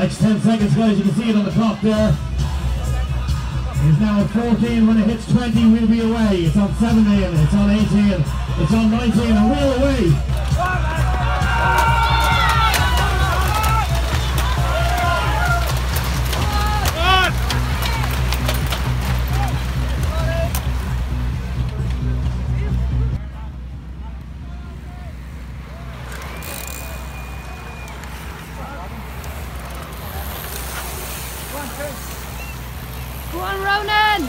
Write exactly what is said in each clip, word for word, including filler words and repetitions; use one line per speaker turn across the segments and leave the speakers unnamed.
Next ten seconds, guys, you can see it on the clock there. It's now at fourteen. When it hits twenty, we'll be away. It's on seventeen, it's on eighteen, it's on nineteen, and we're away.
Go on, Ronan!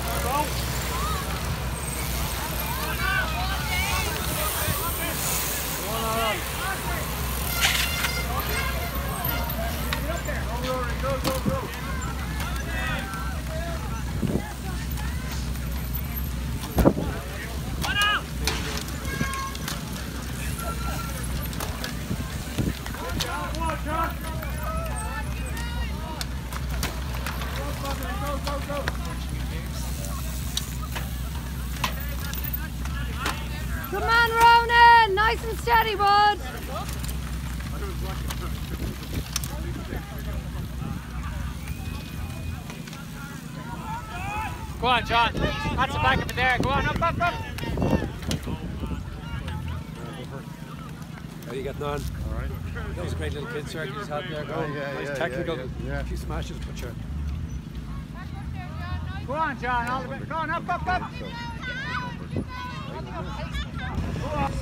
Go, go, go! Come on, Ronan! Nice and steady, bud!
Go on, John. That's the back of it there. Go on, up, up, up.
How you getting on? All right. That was a great little kid circle you just had there. Going. Oh, yeah, nice yeah, technical. Yeah, yeah. A few smashes, but sure.
Go on, John. All the way. Go on, up, up, up. Go on.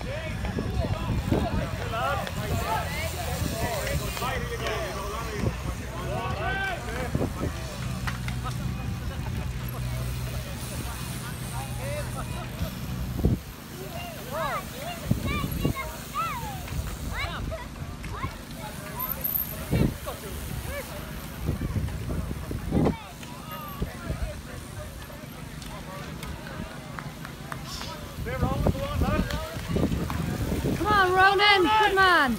Come on, Ronan, good man.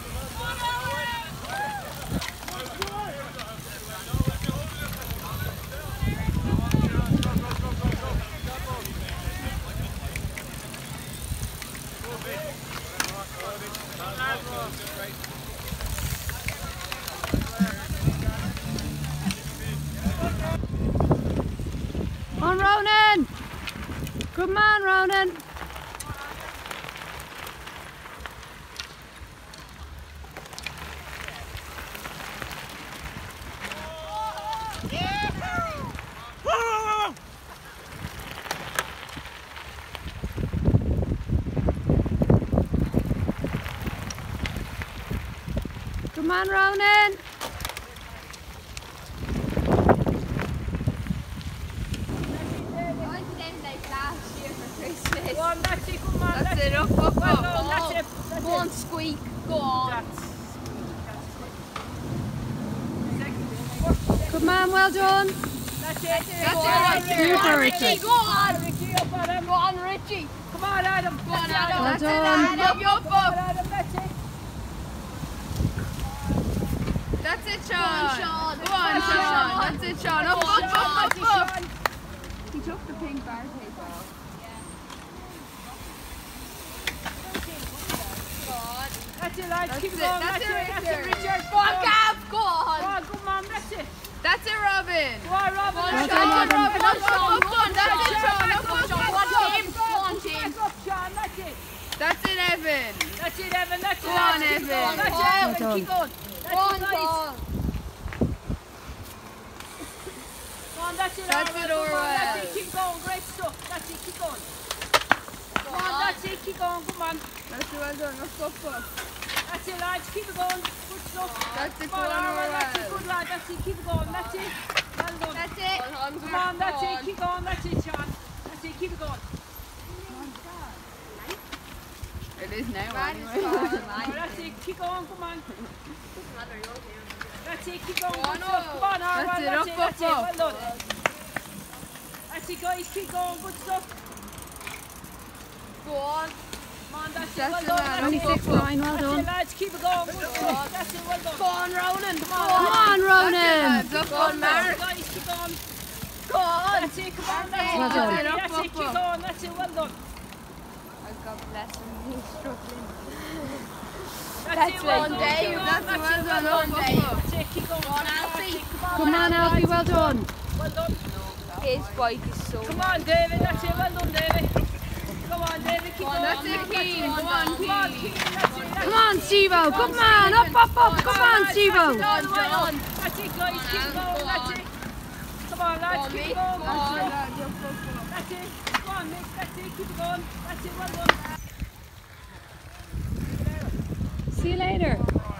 Come on, Ronan. Good man, Ronan. Come on, Ronan.
Go on, that's it, come on,
That's it, up, up, up.
Well done, that's it, that's
Go on, squeak. Go on.
That's,
Good man, well done.
that's it.
That's it. Super, Richie.
Go on, Richie, up on him. Go on, Richie. Come on, Adam. Go on, Adam.
Well
That's
done.
it, Adam. Up, up, Adam, that's it.
That's it,
Go on,
Sean.
Sean.
Go on,
Go on,
Sean.
Sean.
That's it, Sean. Up,
Go on,
up, up,
Sean.
up, up.
Sean.
He took the pink bar tape off.
That's it, lads.
That's
Keep
it,
going.
that's
That's
it,
it, that's it,
Richard.
Richard.
Go on, Gav. Go on.
Go on, come on, that's it.
That's it, Robin.
Go on, Robin.
Well
That's
done,
it,
Robin.
Robin.
Up, up, up, up. That's it, Sean. Up, up, up,
Go on,
team.
Go
Go on,
on,
team.
back up, Sean. That's it.
That's it, Evan.
That's it, Evan. That's it.
Go on,
lads. Keep
Evan.
going. That's
Well
it, Evan.
done.
Keep going.
Go
That's
on,
it, lads.
Paul.
Go on, that's it,
That's
Orwell.
it,
Come on,
Orwell.
That's it, keep going. Great stuff. That's it, keep going. Come on, that's it, keep going. Come on.
That's it, well done. Up, up, up.
That's it, lads. Keep it going. Good stuff.
That's it,
Come on,
go on,
Orwell. That's it,
Orwell.
good lad. That's it, keep it going. That's it. Well done.
That's it.
Come on, that's it. Keep going. That's it, Sean. That's it, keep it going.
It is now,
Right,
anyway.
it's fine. Oh, that's it. Keep going. Come on. That's it. Keep going.
Go on,
Good stuff. Come on, Orwell.
That's it,
That's
up,
it.
up,
That's it.
up.
Well done. That's it, guys. Keep going. Good stuff.
Go on.
Come on, that's it.
That's
Well
it,
done.
lad.
That's
twenty-six,
it.
Ryan. Well
That's
done.
it, lads. Keep it going. Good stuff. That's it. Well done.
Go on, Ronan. Come on.
Come
on, Ronan.
Go
Go on, Mark.
Guys, keep on.
Go on.
That's it. Come on. That's it.
Well done.
That's it.
Up,
That's
up,
it. Keep
up.
going. That's it. Well done.
Oh, God bless him. He's struggling.
That's That's one day. That's well done. One day. Keep going. Come on, Alfie.
Come on, Alfie, well done.
Well done. His bike is so.
Come on, David. That's it. Well done, David. Come on, David. Keep going.
That's it, Keane. Come on, Keane.
Come on, Steve-O. Good man. Up, up, up. Come on, Steve-O.
That's it, guys. Keep going. That's it. Come on, lads. Keep going. That's it. Come on, Mick. That's it. Keep going. That's it. Well done.
See you later.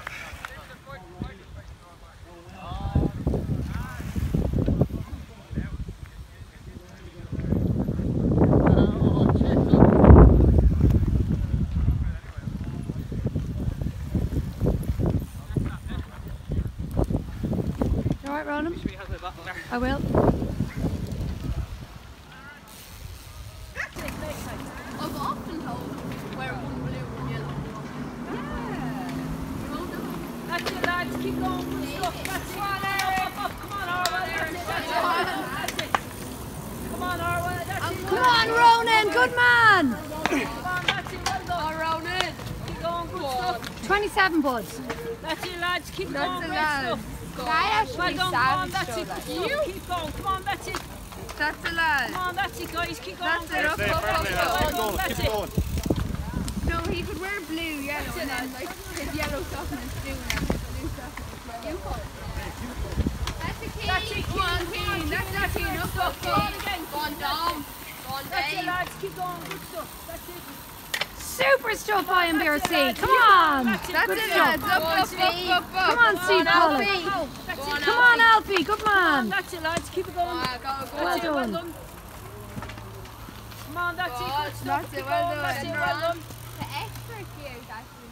You alright, Ronan? I will.
I've often told where one blue, one yellow.
That's it, lads. Keep going. Good stuff. That's it. Come on, up, up. Come on, Arwen. That's it. That's it. Come on, Arwen. That's it.
Come on, Ronan. Good man.
Come on, that's it. Well done.
All rounded.
Keep going. Good stuff.
twenty-seven, buds.
That's it, lads. Keep
That's
going.
it,
Great
lads.
stuff.
That
Well
actually
done. Come on.
savage
That's
though,
it.
like.
Good stuff. Keep going. Come on. That's it.
That's the lad.
Come on. That's it, guys. Keep going.
That's it. Up, up, up,
Well
up.
done. That's it.
No, he could wear blue, yellow, and then like his yellow stuff and his blue and everything. Blue stuff and his blue. That's a key.
That's it.
Come on, Keen. That's that Keen. Up, up,
Go on
up.
again.
Go on, Dom. Go on,
That's it,
Dave.
lads. Keep going. Good stuff. That's it.
Super stuff, I M B R C. Come on.
That's it.
That's
Good
it,
stuff.
lads. Up, up, up, up, up.
Come on, Steve Collins.
That's
Go on,
it.
Come on, Alfie. Good man.
That's it, lads. Keep it going.
Ah, go, go.
Well
That's it, well
done.
done. Come on, that's it.
God,
Good stuff.
that's it,
Keep
well
going.
done.
That's it, well done.
The expert here is actually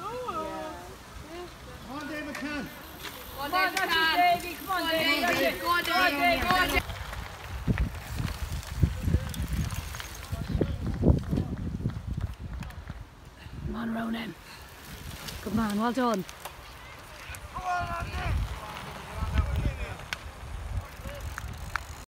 Come on, David Can.
Go
Come
on,
on,
David.
that's
Can.
it, Davey. Come on,
Go on,
Davey. That's
David.
it.
Go on, David. Go on, David.
Come on, Ronan. Good man. Well done.
Come on,